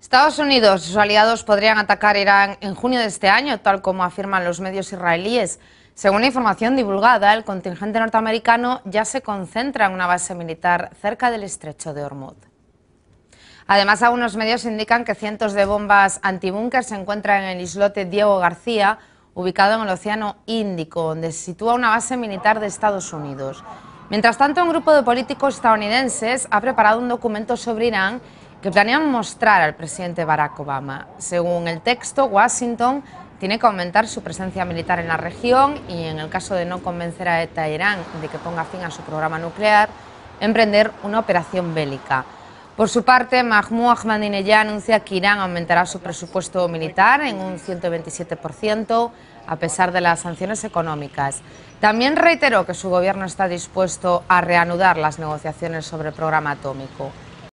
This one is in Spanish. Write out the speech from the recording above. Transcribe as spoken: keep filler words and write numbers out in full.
Estados Unidos y sus aliados podrían atacar Irán en junio de este año, tal como afirman los medios israelíes. Según la información divulgada, el contingente norteamericano ya se concentra en una base militar cerca del estrecho de Hormuz. Además, algunos medios indican que cientos de bombas antibúnker se encuentran en el islote Diego García, ubicado en el Océano Índico, donde se sitúa una base militar de Estados Unidos. Mientras tanto, un grupo de políticos estadounidenses ha preparado un documento sobre Irán que planean mostrar al presidente Barack Obama. Según el texto, Washington tiene que aumentar su presencia militar en la región y, en el caso de no convencer a Teherán de que ponga fin a su programa nuclear, emprender una operación bélica. Por su parte, Mahmoud Ahmadinejad anuncia que Irán aumentará su presupuesto militar en un ciento veintisiete por ciento a pesar de las sanciones económicas. También reiteró que su gobierno está dispuesto a reanudar las negociaciones sobre el programa atómico.